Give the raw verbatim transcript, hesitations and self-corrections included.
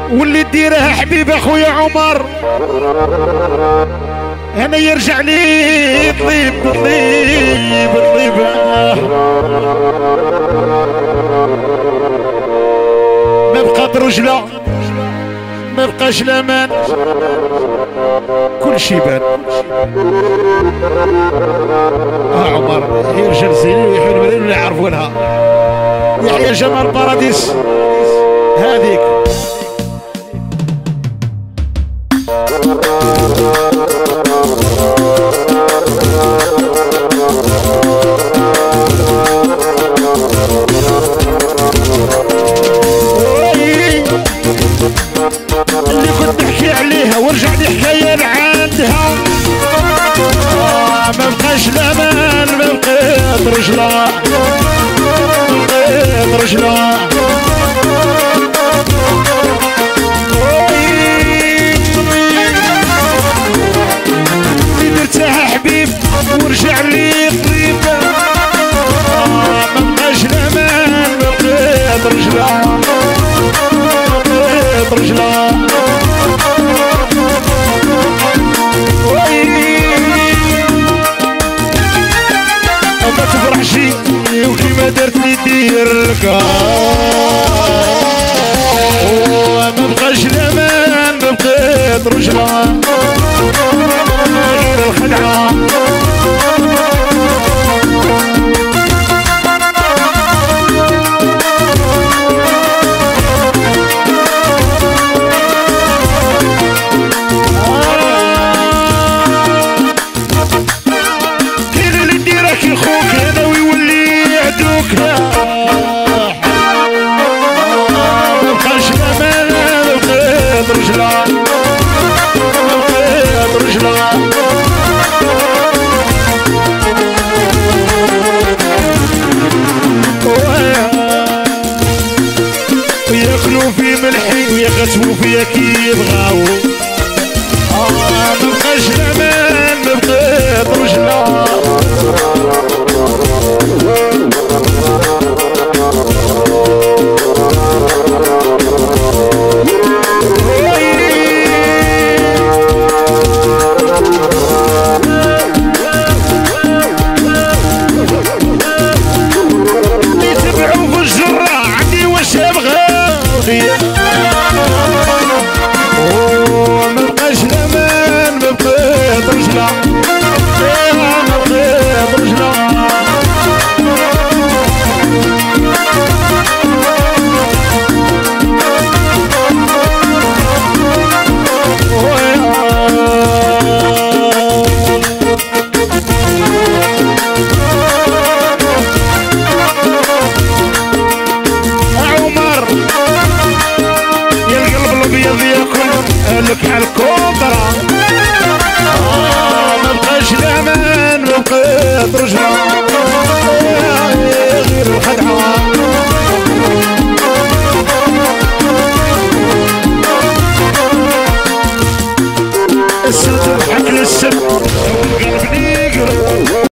واللي ديرها حبيب اخويا عمر انا يرجع لي طيب طيب طيب ما بقى رجله ما بقاش الامان كل شي بان. اه عمر يرجع زين ويحيد الملايين ولا يعرفوا لها يحيى جمال باراديس هذيك. اللي كنت نحكي عليها ورجع لي حكايه لعندها ما بقاش الامان ما بقيت رجله بقيت رجله درتها حبيب ورجع لي قريب ما بقاش الامان ما بقيت رجله بقيت رجله ما تفرحش وكيما درتني دير لك وما بقاش الامان ما بقيت رجله غير الخدعه. وياكلوا في ملحي ويغتبوا فيا كي يبغاو